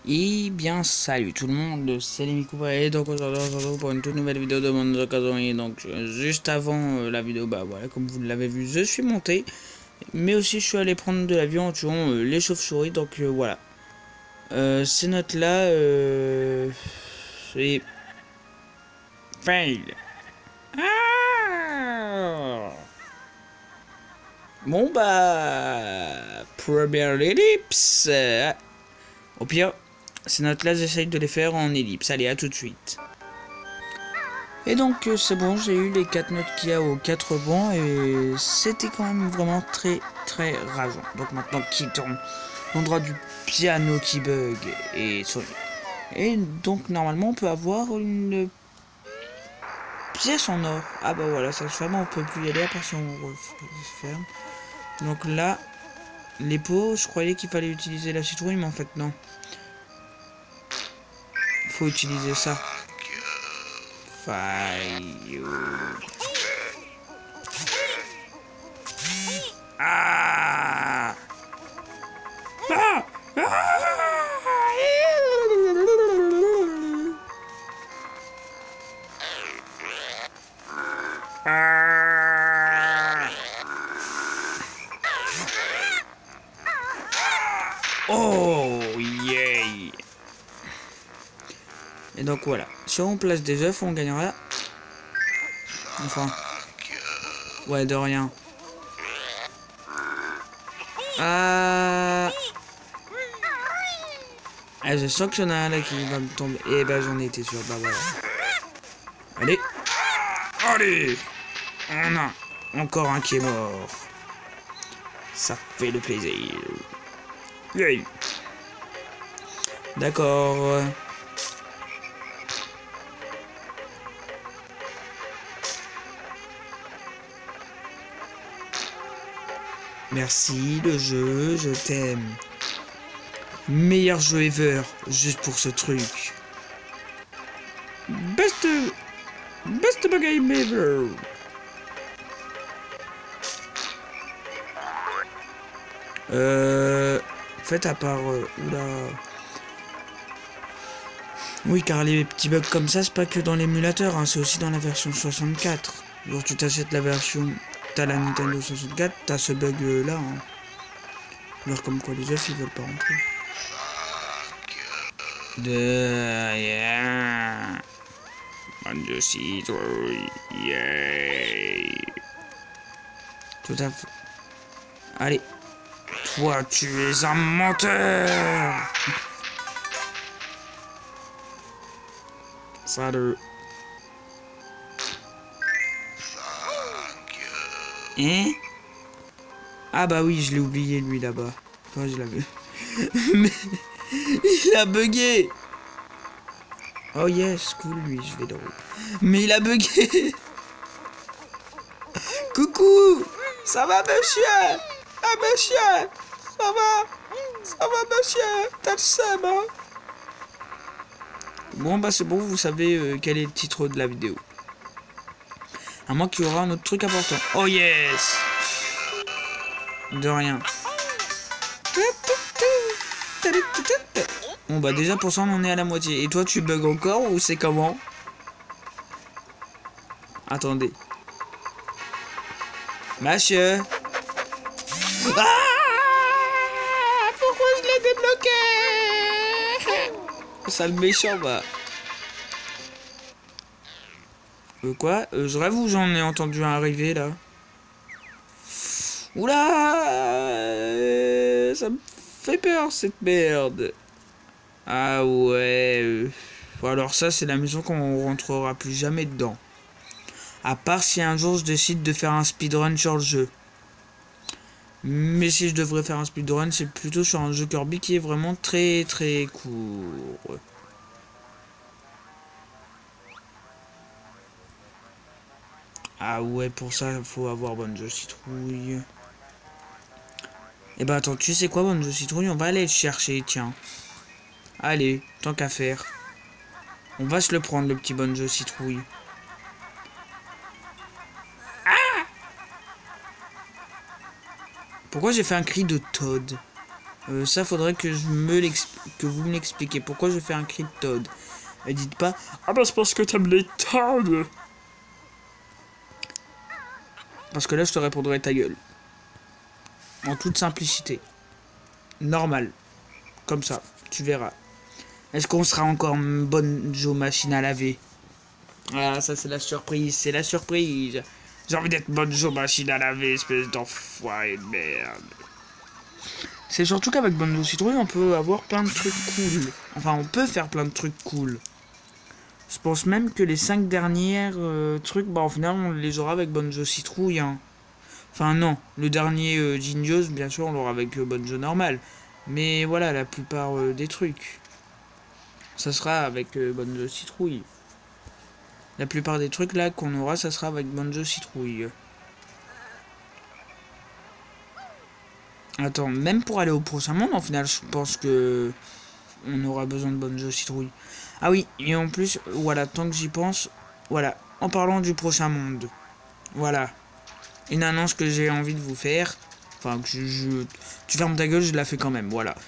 Et bien salut tout le monde, c'est les Mikouba et donc aujourd'hui on se retrouve pour une toute nouvelle vidéo de Monster Kazooie. Donc juste avant la vidéo, bah voilà, comme vous l'avez vu, je suis monté, mais aussi je suis allé prendre de l'avion en tuant les chauves-souris. Donc voilà, ces notes là, c'est fail. Ah, bon bah première ellipse. Au pire, ces notes-là, j'essaye de les faire en ellipse. Allez, à tout de suite. Et donc, c'est bon, j'ai eu les 4 notes qu'il y a aux 4 bons. Et c'était quand même vraiment très, très rageant. Donc maintenant, quittons l'endroit du piano qui bug et souris. Et donc, normalement, on peut avoir une pièce en or. Ah bah voilà, ça se ferme, on peut plus y aller à part si on referme. Donc là, les pots, je croyais qu'il fallait utiliser la citrouille, mais en fait, non. Faut utiliser ça. Faille. Ah. Ah. Ah. Oh yeah. Et donc voilà, si on place des œufs, on gagnera. Enfin. Ouais, de rien. Ah, je sens qu'il y en a un là qui va me tomber. Et bah j'en étais sûr, bah voilà. Allez. Allez. On a encore un qui est mort. Ça fait le plaisir. Yeah. D'accord. Merci le jeu, je t'aime. Meilleur jeu ever, juste pour ce truc. Best game ever. En fait, à part... oula... Oui, car les petits bugs comme ça, c'est pas que dans l'émulateur, hein, c'est aussi dans la version 64. Genre, tu t'achètes la version... T'as la Nintendo 64, t'as ce bug là. Hein. Alors, comme quoi les œufs, ils veulent pas rentrer. Yeah. Banjo citrouille. Yeah. Tout à fait. Allez. Toi, tu es un menteur. Salut. Hein? Ah bah oui, je l'ai oublié lui là-bas. Toi, je l'avais. Mais il a bugué. Oh yes, cool lui, je vais drôle. Mais il a bugué. Coucou. Ça va monsieur? Ah monsieur. Ça va? Ça va monsieur? T'as le seum, hein? Bon bah c'est bon, vous savez quel est le titre de la vidéo. À moins qu'il y aura un autre truc important. Oh yes. De rien. Bon bah déjà pour ça on en est à la moitié. Et toi tu bugs encore ou c'est comment? Attendez. Monsieur. Ah, pourquoi je l'ai débloqué? Sale méchant bah. Quoi? Je rêve ou j'en ai entendu un arriver là? Oula, ça me fait peur cette merde. Ah ouais. Alors ça c'est la maison qu'on rentrera plus jamais dedans. À part si un jour je décide de faire un speedrun sur le jeu. Mais si je devrais faire un speedrun, c'est plutôt sur un jeu Kirby qui est vraiment très très court. Ah ouais, pour ça il faut avoir Banjo Citrouille. Et bah attends, tu sais quoi Banjo Citrouille, on va aller le chercher, tiens. Allez, tant qu'à faire. On va se le prendre, le petit Banjo Citrouille. Ah! Pourquoi j'ai fait un cri de Toad? Ça, faudrait que que vous me l'expliquiez. Pourquoi je fais un cri de Toad? Et dites pas, ah bah c'est parce que t'aimes les Toads. Parce que là, je te répondrai ta gueule. En toute simplicité. Normal. Comme ça, tu verras. Est-ce qu'on sera encore une bonne Joe machine à laver? Ah, ça c'est la surprise, c'est la surprise. J'ai envie d'être bonne Joe machine à laver, espèce d'enfoiré de merde. C'est surtout qu'avec Bonjo Citrouille, on peut avoir plein de trucs cool. Enfin, on peut faire plein de trucs cool. Je pense même que les 5 dernières trucs, bah au final, on les aura avec Bonjo Citrouille. Hein. Enfin, non. Le dernier Jinjos, bien sûr, on l'aura avec Bonjo normal. Mais voilà, la plupart des trucs. Ça sera avec Bonjo Citrouille. La plupart des trucs là qu'on aura, ça sera avec Bonjo Citrouille. Attends, même pour aller au prochain monde, en final, je pense que on aura besoin de Bonjo Citrouille. Ah oui, et en plus, voilà, tant que j'y pense, voilà, en parlant du prochain monde, voilà, une annonce que j'ai envie de vous faire, enfin, que tu fermes ta gueule, je la fais quand même, voilà.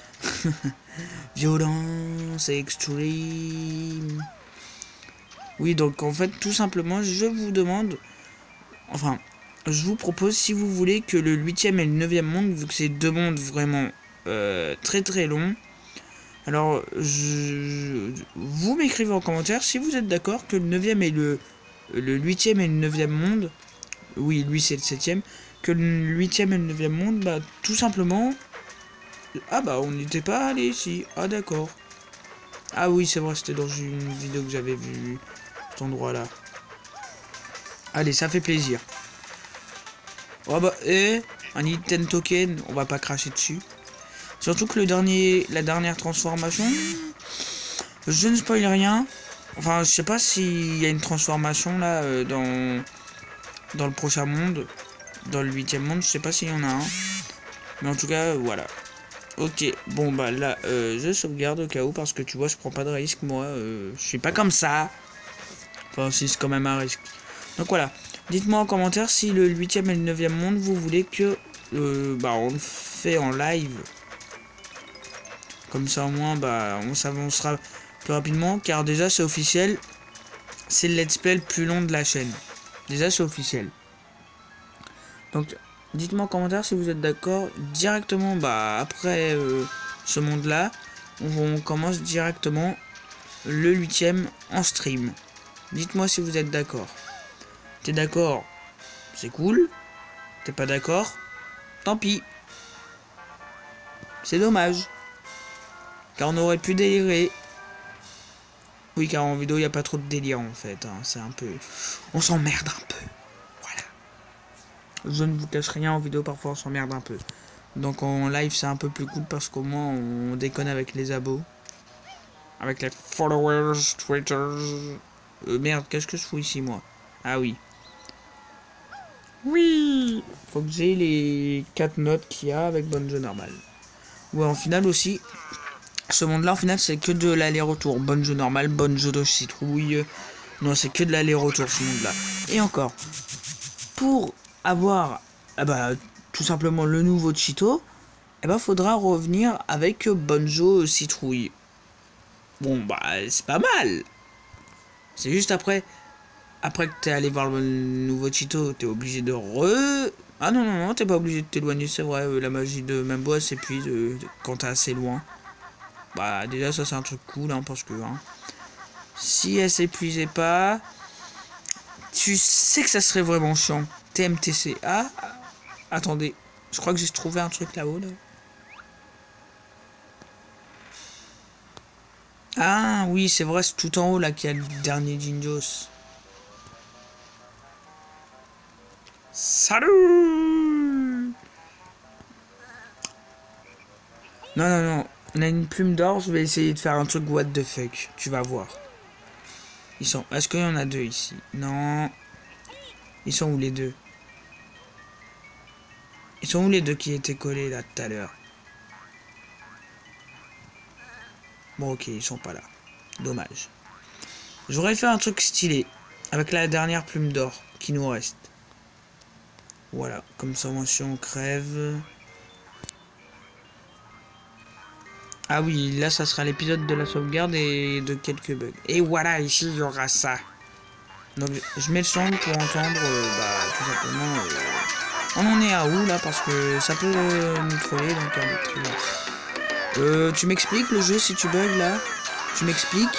Violence extreme. Oui, donc en fait, tout simplement, je vous demande, enfin, je vous propose, si vous voulez, que le 8e et le 9e monde, vu que c'est deux mondes vraiment très très longs, alors vous m'écrivez en commentaire si vous êtes d'accord que le 9e et le 8e et le 9e monde, oui, lui c'est le 7e, que le 8e et le 9e monde, bah tout simplement, ah bah on n'était pas allé ici, ah d'accord. Ah oui, c'est vrai, c'était dans une vidéo que j'avais vu cet endroit là. Allez, ça fait plaisir. Oh bah, un item token, on va pas cracher dessus. Surtout que la dernière transformation, je ne spoil rien. Enfin, je sais pas s'il y a une transformation là dans le prochain monde, dans le 8e monde, je sais pas s'il y en a un. Mais en tout cas, voilà. Ok, bon bah là, je sauvegarde au cas où parce que tu vois, je prends pas de risque, moi, je suis pas comme ça. Enfin, si c'est quand même un risque. Donc voilà. Dites-moi en commentaire si le 8e et le 9e monde, vous voulez que bah, on le fait en live. Comme ça au moins, bah, on s'avancera plus rapidement. Car déjà, c'est officiel. C'est le let's play le plus long de la chaîne. Déjà, c'est officiel. Donc, dites-moi en commentaire si vous êtes d'accord. Directement, bah, après ce monde-là, on commence directement le 8e en stream. Dites-moi si vous êtes d'accord. T'es d'accord? C'est cool. T'es pas d'accord? Tant pis. C'est dommage. Car on aurait pu délirer. Oui, car en vidéo, il n'y a pas trop de délire en fait. Hein. C'est un peu... On s'emmerde un peu. Voilà. Je ne vous cache rien, en vidéo, parfois on s'emmerde un peu. Donc en live, c'est un peu plus cool parce qu'au moins, on déconne avec les abos. Avec les followers, Twitter. Merde, qu'est-ce que je fous ici, moi? Ah oui. Oui. Faut que j'ai les 4 notes qu'il y a avec Bonjo normal. Ouais, en finale aussi, ce monde-là, en final, c'est que de l'aller-retour. Bonjo normal, Bonjo de citrouille. Non, c'est que de l'aller-retour, ce monde-là. Et encore, pour avoir, bah, tout simplement le nouveau Cheeto, faudra revenir avec Bonjo citrouille. Bon, bah, c'est pas mal. C'est juste après que t'es allé voir le nouveau Cheeto, t'es obligé de Ah non, non, non, t'es pas obligé de t'éloigner, c'est vrai, la magie de Membois s'épuise quand t'es assez loin. Bah, déjà, ça c'est un truc cool, hein, parce que, hein, si elle s'épuisait pas, tu sais que ça serait vraiment chiant. TMTC. Ah, attendez, je crois que j'ai trouvé un truc là-haut, là. Ah, oui, c'est vrai, c'est tout en haut, là, qu'il y a le dernier Jinjos. Salut! Non, non, non. On a une plume d'or, je vais essayer de faire un truc what the fuck. Tu vas voir. Ils sont... Est-ce qu'il y en a deux ici? Non. Ils sont où les deux? Ils sont où les deux qui étaient collés là tout à l'heure? Bon, ok, ils sont pas là. Dommage. J'aurais fait un truc stylé. Avec la dernière plume d'or qui nous reste. Voilà. Comme ça, moi, si on crève... Ah oui, là ça sera l'épisode de la sauvegarde et de quelques bugs. Et voilà, ici il y aura ça. Donc je mets le son pour entendre, tout simplement... on en est à où là? Parce que ça peut nous troller, donc elle est très bien. Tu m'expliques le jeu si tu bugs là? Tu m'expliques?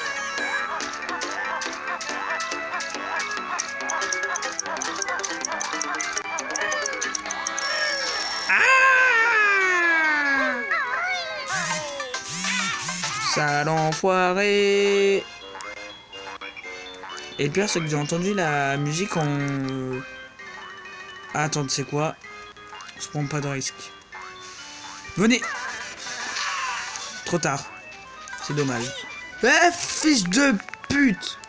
Sale enfoiré. Et le pire c'est que j'ai entendu la musique en... Ah, attends, tu sais quoi? Je prends pas de risque. Venez. Trop tard. C'est dommage. Eh, fils de pute.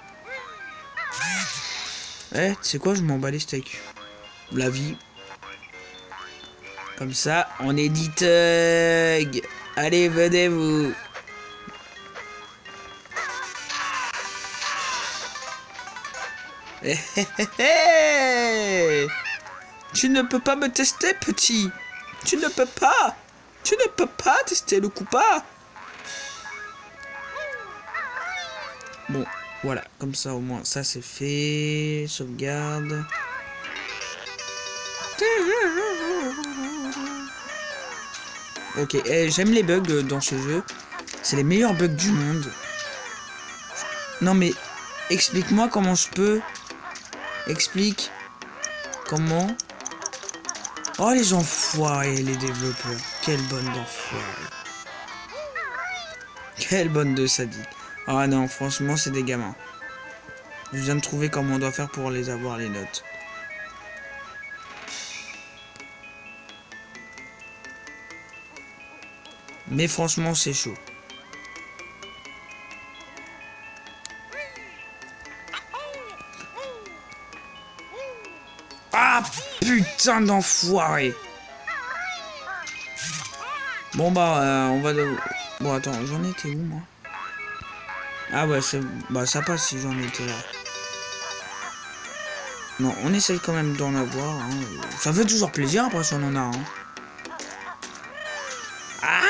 Eh, tu sais quoi? Je m'en bats les steaks. La vie. Comme ça, on est dit thug. Allez, venez vous. Tu ne peux pas me tester, petit. Tu ne peux pas. Tu ne peux pas tester le coup pas. Bon, voilà. Comme ça, au moins, ça c'est fait. Sauvegarde. Ok, j'aime les bugs dans ce jeu. C'est les meilleurs bugs du monde. Non mais, explique-moi comment je peux... Explique. Comment... Oh les enfoirés, les développeurs. Quelle bonne d'enfoirés. Quelle bonne de sadique. Ah non, franchement, c'est des gamins. Je viens de trouver comment on doit faire pour les avoir, les notes. Mais franchement, c'est chaud. Ah, putain d'enfoiré. Bon, on va... Bon, attends, j'en étais où, moi? Ah ouais, c'est... Bah, ça passe si j'en étais là. Non, on essaye quand même d'en avoir. Hein. Ça fait toujours plaisir après si on en a. Hein. Ah,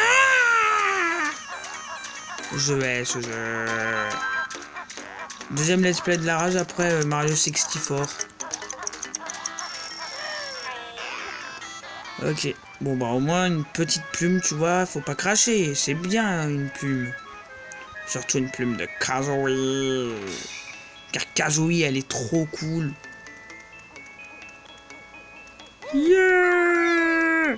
je vais ce jeu. Deuxième let's play de la rage après Mario 64. Ok. Bon bah au moins une petite plume, tu vois, faut pas cracher. C'est bien une plume. Surtout une plume de Kazooie. Car Kazooie, elle est trop cool. Yeah!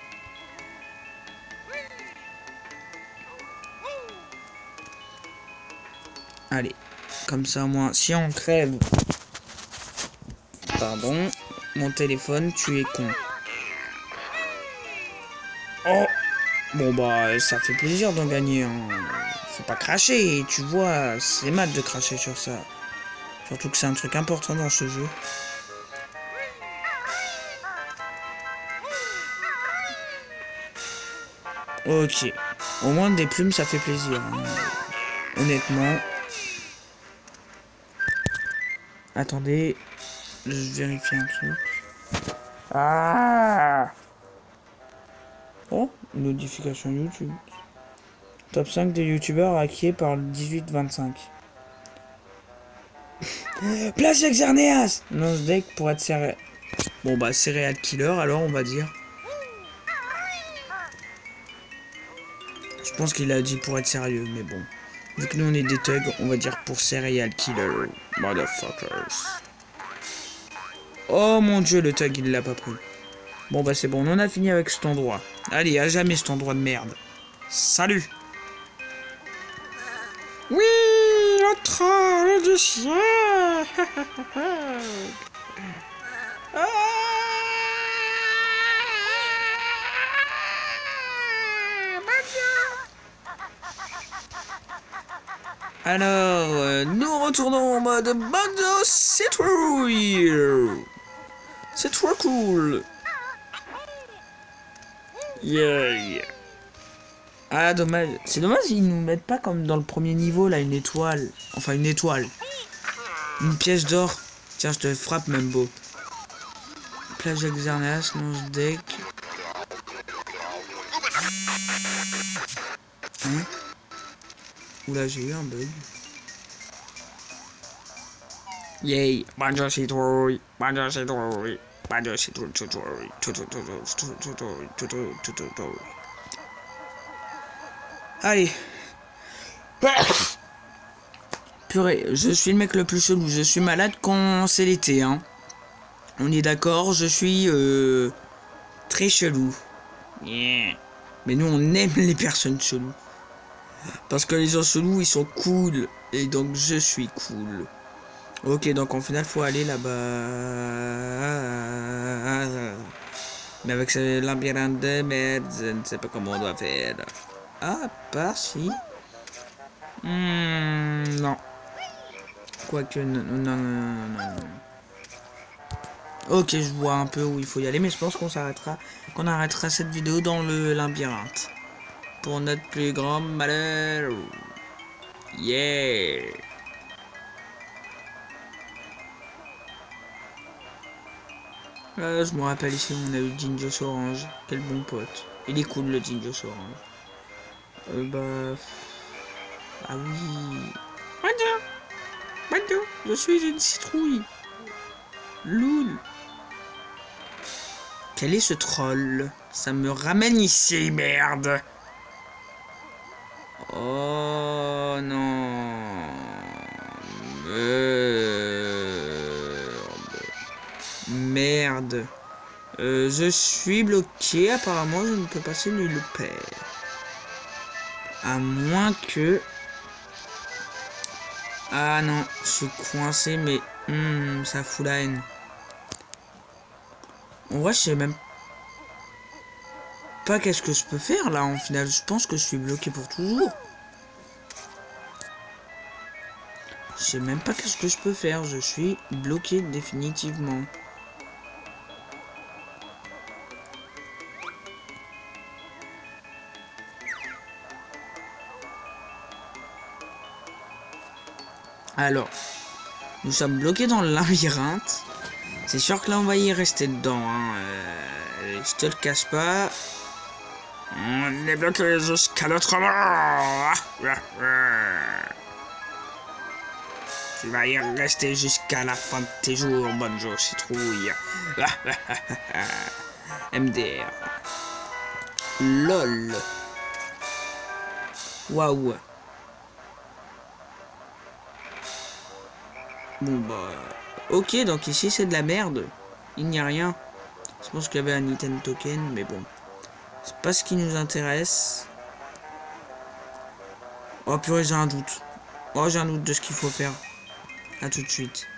Allez, comme ça au moins, si on crève... Pardon, mon téléphone, tu es con. Oh! Bon bah, ça fait plaisir d'en gagner. Hein. Faut pas cracher, tu vois, c'est mal de cracher sur ça. Surtout que c'est un truc important dans ce jeu. Ok. Au moins des plumes, ça fait plaisir. Hein. Honnêtement. Attendez. Je vérifie un truc. Ah! Oh, une notification YouTube. Top 5 des youtubeurs hackés par le 18-25. Place Xerneas! Non, ce deck pour être céréal. Bon bah céréal killer alors on va dire. Je pense qu'il a dit pour être sérieux, mais bon. Vu que nous on est des thugs, on va dire pour céréal killer. Motherfuckers. Oh mon dieu, le thug il l'a pas pris. Bon bah c'est bon, on en a fini avec cet endroit. Allez, à jamais cet endroit de merde. Salut! Oui, le troll du ciel. Alors, nous retournons en mode Banjo Citrouille. C'est trop cool. Yeah. Ah, dommage. C'est dommage, ils nous mettent pas comme dans le premier niveau, là, une étoile. Enfin, une étoile. Une pièce d'or. Tiens, je te frappe, même beau. Plage Xerneas, lance deck. Hein? Oula, j'ai eu un bug. Yay! Banjo citrouille! Banjo citrouille! Banjo citrouille! Allez! Purée, je suis le mec le plus chelou. Je suis malade quand c'est l'été, hein. On est d'accord, je suis très chelou. Yeah. Mais nous, on aime les personnes cheloues. Parce que les gens chelous, ils sont cool. Et donc, je suis cool. Ok, donc en final, faut aller là-bas. Mais avec ce labyrinthe de merde, je ne sais pas comment on doit faire. Ah, par si. Non. Quoique, non. Ok, je vois un peu où il faut y aller, mais je pense qu'on arrêtera cette vidéo dans le labyrinthe. Pour notre plus grand malheur. Yeah. Je me rappelle ici, on a eu Dingus Orange. Quel bon pote. Il est cool le Dingus Orange. Ah oui. Madou, je suis une citrouille. Loul. Quel est ce troll? Ça me ramène ici, merde. Oh non. Merde. Je suis bloqué. Apparemment, je ne peux passer nulle part. À moins que... Ah non, je suis coincé, mais... ça fout la haine. En vrai, je sais même pas qu'est-ce que je peux faire, là, en final. Je pense que je suis bloqué pour toujours. Je sais même pas qu'est-ce que je peux faire. Je suis bloqué définitivement. Alors, nous sommes bloqués dans le labyrinthe. C'est sûr que là, on va y rester dedans. Hein. Je te le cache pas. On est bloqué jusqu'à notre mort. Tu vas y rester jusqu'à la fin de tes jours, Banjo citrouille. MDR. LOL. Waouh. Bon bah... Ok, donc ici c'est de la merde. Il n'y a rien. Je pense qu'il y avait un item token, mais bon. C'est pas ce qui nous intéresse. Oh purée, j'ai un doute. Oh, j'ai un doute de ce qu'il faut faire. À tout de suite.